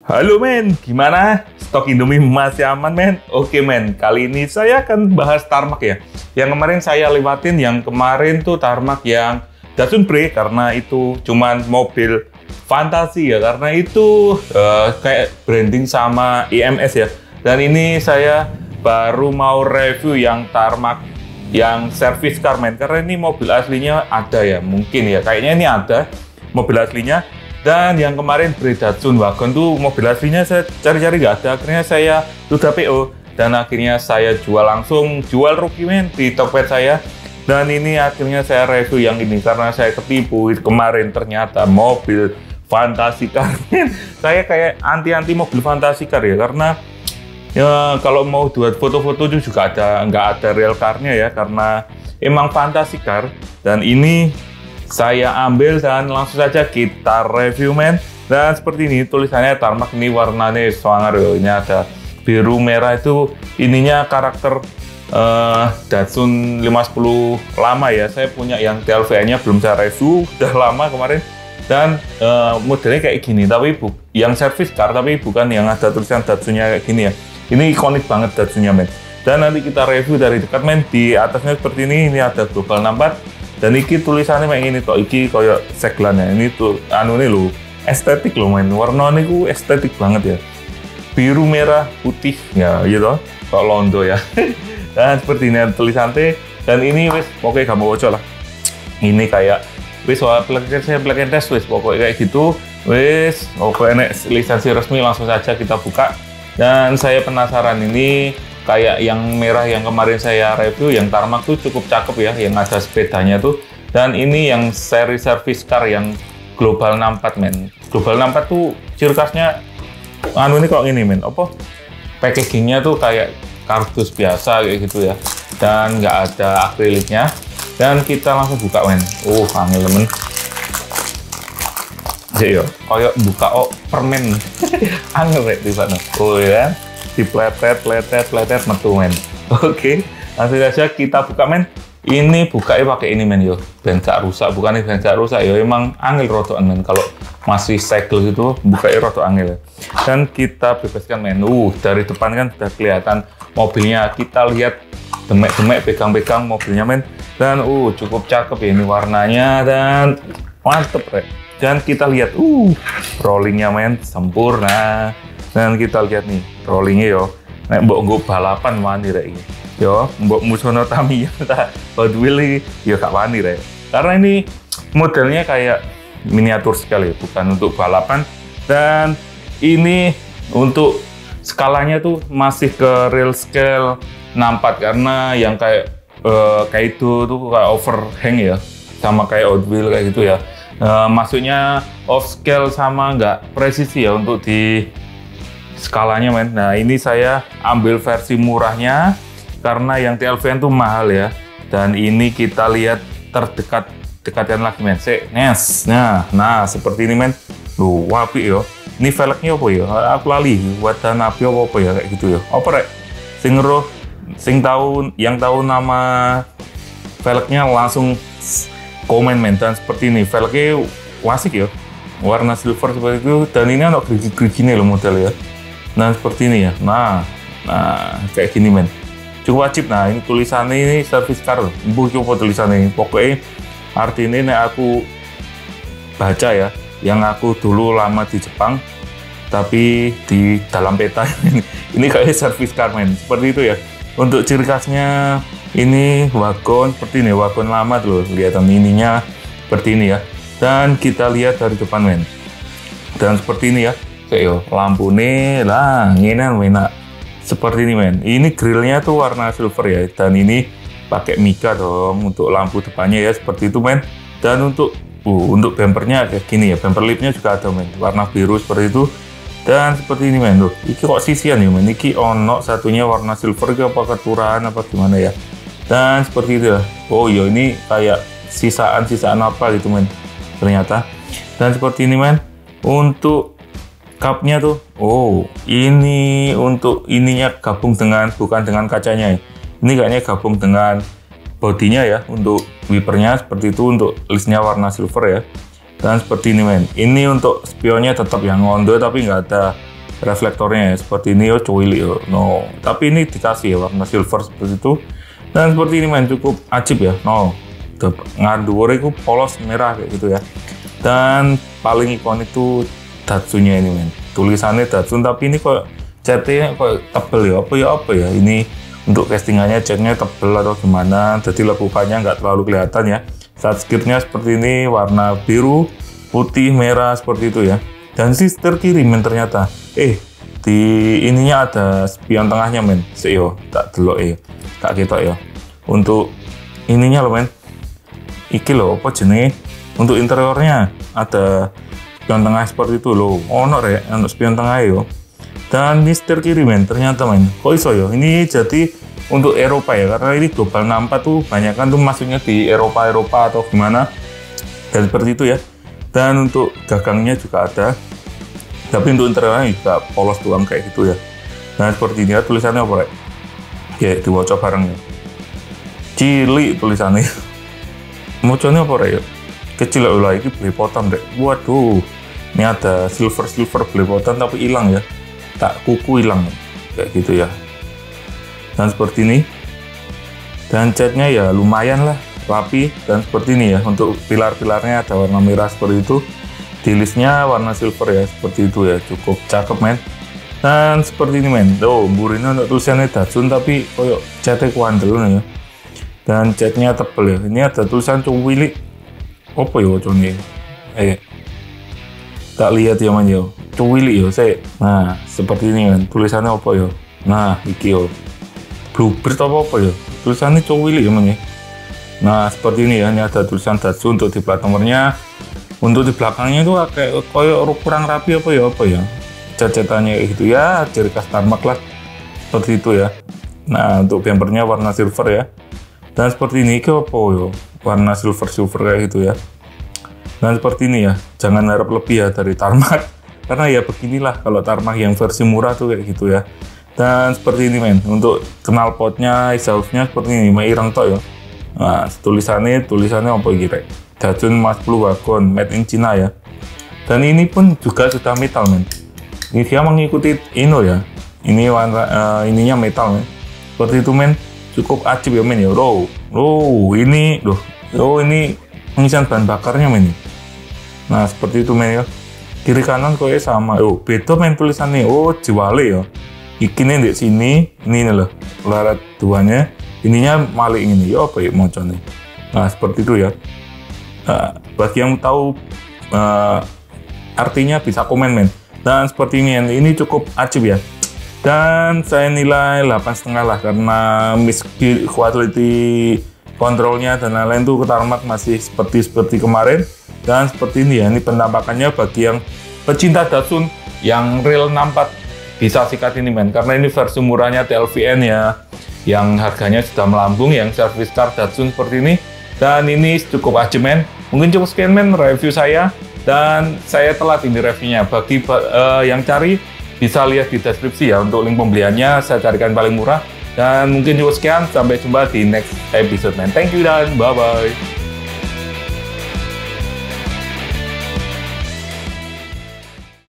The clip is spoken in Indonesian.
Halo men, gimana? Stok Indomie masih aman men? Oke men, kali ini saya akan bahas Tarmac ya. Yang kemarin saya lewatin, yang kemarin tuh Tarmac yang Datsun Bre, karena itu cuman mobil fantasi ya. Karena itu kayak branding sama IMS ya. Dan ini saya baru mau review yang Tarmac yang service car men. Karena ini mobil aslinya ada ya, mungkin ya. Kayaknya ini ada mobil aslinya. Dan yang kemarin Bre Datsun Wagon tuh mobil aslinya saya cari-cari nggak ada. Akhirnya saya sudah PO dan akhirnya saya jual rugi men di Tokped saya. Dan ini akhirnya saya review yang ini karena saya ketipu kemarin, ternyata mobil fantasi car. Saya kayak anti mobil fantasi car ya, karena ya kalau mau buat foto-foto itu juga nggak ada real car-nya ya, karena emang fantasi car. Dan ini saya ambil dan langsung saja kita review men. Dan seperti ini tulisannya Tarmac, ini warnanya sangar ya. Ini ada biru merah, itu ininya karakter Datsun 510 lama ya. Saya punya yang TLV nya belum saya review, udah lama kemarin. Dan modelnya kayak gini, tapi yang service car, tapi bukan yang ada tulisan Datsunnya kayak gini ya. Ini ikonik banget Datsunnya men. Dan nanti kita review dari dekat men. Di atasnya seperti ini ada Global 64. Dan iki tulisannya kayak gini toh, iki koyo seglannya. Ini tuh anu nih lo, estetik lo main, warnanya ku estetik banget ya, biru merah putih ya gitu, kok londo ya. Dan seperti ini tulisannya. Dan ini wis pokoknya gak mau bocor lah, ini kayak wis soal plug and test wis pokoknya kayak gitu wis. Pokoknya lisensi resmi, langsung saja kita buka. Dan saya penasaran, ini kayak yang merah yang kemarin saya review, yang Tarmac tuh cukup cakep ya, yang ada sepedanya tuh. Dan ini yang seri service car yang Global 64 men. Global 64 tuh ciri khasnya anu ini kok ini men, apa packagingnya tuh kayak kardus biasa kayak gitu ya, dan nggak ada akriliknya. Dan kita langsung buka men. Angel men yo, kayak buka permen. Angel rek di sana. Ya, dipletet metu men. Oke, langsung saja kita buka men. Ini bukanya pakai ini men yo, ben gak rusak. Bukan ben gak rusak yo, emang angel rotokan men. Kalau masih segel gitu bukanya rotok angel. Dan kita bebaskan men. Dari depan kan sudah kelihatan mobilnya. Kita lihat demek pegang mobilnya men. Dan cukup cakep ya ini warnanya, dan mantep rek. Dan kita lihat rollingnya men sempurna. Dan kita lihat nih rollingnya yo, nek mbok balapan wani rek iki yo, mbok musono Tamiya ta Hot Wheels yo gak wani rek, karena ini modelnya kayak miniatur sekali, bukan untuk balapan. Dan ini untuk skalanya tuh masih ke real scale 64, karena yang kayak itu tuh kayak overhang ya, sama kayak Hot Wheels kayak gitu ya. Maksudnya off scale sama nggak presisi ya untuk di skalanya men. Nah ini saya ambil versi murahnya karena yang TLV itu mahal ya. Dan ini kita lihat dekatkan lagi men. Nah seperti ini men. Wapi yo. Ini velgnya apa ya? Aku lali. Wadah nabi apa ya kayak gitu ya. Apa rek? Yang tahu nama velgnya langsung komen men. Dan seperti ini velgnya wasik ya, warna silver seperti itu. Dan ini ada gerigi-gerigine loh model ya. Nah seperti ini ya. Nah kayak gini men, cukup wajib. Nah ini tulisannya ini service car. Coba tulisannya ini. Pokoknya artinya ini aku baca ya, yang aku dulu lama di Jepang tapi di dalam peta ini kayak service car men. Seperti itu ya. Untuk ciri khasnya ini wagon seperti ini, wagon lama tuh kelihatan ininya seperti ini ya. Dan kita lihat dari depan men. Dan seperti ini ya. Kayak lampu nih lah, ini enak seperti ini men. Ini grillnya tuh warna silver ya, dan ini pakai mica dong untuk lampu depannya ya, seperti itu men. Dan untuk bumpernya kayak gini ya, bumper lipnya juga ada men, warna biru seperti itu. Dan seperti ini men, ini kok sisian ya men, ini ono satunya warna silver ke apa keturahan apa gimana ya. Dan seperti itu ya. Iya ini kayak sisaan apa gitu men ternyata. Dan seperti ini men. Untuk cupnya tuh, ini untuk ininya gabung dengan, bukan dengan kacanya ya. Ini kayaknya gabung dengan bodinya ya, untuk wipernya seperti itu, untuk listnya warna silver ya. Dan seperti ini men, ini untuk spionnya tetap yang ngondo tapi nggak ada reflektornya ya, seperti ini yo cuili yo. No, tapi ini dikasih ya warna silver seperti itu. Dan seperti ini men, cukup ajib ya. No, ngadure itu polos merah kayak gitu ya. Dan paling ikon itu Datsunnya ini men. Tulisannya Datsun tapi ini kok catnya kok tebel ya. Apa ya? Ini untuk castingannya catnya tebel atau gimana? Jadi lekukannya nggak terlalu kelihatan ya. Saat skirtnya seperti ini warna biru, putih, merah seperti itu ya. Dan si setir kiri men ternyata. Di ininya ada spion tengahnya men. Seyo, tak delok ya. Tak ketok ya. Untuk ininya loh men. Iki loh, apa jenenge? Untuk interiornya ada spion tengah seperti itu loh. Ono rek, untuk spion tengah yo. Dan ini setir kiri men, ternyata men. Kok iso yo? Ini jadi untuk Eropa ya, karena ini Global 64 tuh banyak kan tuh masuknya di Eropa atau gimana. Dan seperti itu ya. Dan untuk gagangnya juga ada. Tapi untuk interiornya juga polos doang kayak gitu ya. Nah seperti ini ya, tulisannya apa rek? Ya, diwaca bareng ya. Cilik tulisannya. Mocone apa rek ya? Kecil lah, ini belepotan rek. Waduh, ini ada silver belepotan tapi hilang ya. Tak kuku hilang kayak gitu ya. Dan seperti ini. Dan catnya ya lumayan lah, rapi dan seperti ini ya. Untuk pilar-pilarnya ada warna merah seperti itu. Di listnya warna silver ya, seperti itu ya. Cukup cakep men. Dan seperti ini men. Tuh, burine untuk tulisannya Datsun tapi koyok catnya kuandel ya. Dan catnya tebel ya. Ini ada tulisan cuwili. Apa ya wacone? Tak lihat ya man yo. Cuwili yo saya. Nah, seperti ini kan. Tulisannya apa yo? Nah, iki yo. Bluebird apa ya? Tulisannya cuwili ya man ya. Nah, seperti ini ya. Ini ada tulisan Datsun untuk di plat nomornya. Untuk di belakangnya itu kayak koyok kurang rapi apa ya? Cat-catannya gitu ya, ciri khas Tarmac lah. Seperti itu ya. Nah, untuk bumpernya warna silver ya. Dan seperti ini ke apa yo? Warna silver kayak gitu ya. Dan seperti ini ya, jangan harap lebih ya dari Tarmac, karena ya beginilah kalau Tarmac yang versi murah tuh kayak gitu ya. Dan seperti ini men, untuk knalpotnya, exhaustnya seperti ini, ireng tok ya. Nah, tulisannya apa gitu? Datsun Max Blue Wagon, made in China ya. Dan ini pun juga sudah metal men. Ini dia mengikuti Ino ya. Ini warna ininya metal men. Seperti itu men. Cukup ajib ya men ya. Ini pengisian bahan bakarnya men. Nah seperti itu men ya. Kiri kanan kok sama. Beda men tulisannya. Jiwale ya. Ikinnya di sini. Ini loh. Larat duanya. Ininya maling ini. Ya apa ya mocone. Nah seperti itu ya. Bagi yang tahu artinya bisa komen men. Dan seperti ini cukup ajib ya. Dan saya nilai 8,5 lah karena quality kontrolnya dan lain-lain tuh ke Tarmac masih seperti kemarin. Dan seperti ini ya, ini penampakannya bagi yang pecinta Datsun yang real 64 bisa sikat ini men, karena ini versi murahnya TLVN ya, yang harganya sudah melambung, yang service car Datsun seperti ini. Dan ini cukup ajib men. Mungkin cukup sekian men review saya, dan saya telat ini reviewnya. Bagi yang cari bisa lihat di deskripsi ya untuk link pembeliannya, saya carikan paling murah. Dan mungkin cukup sekian, sampai jumpa di next episode men. Thank you dan bye bye.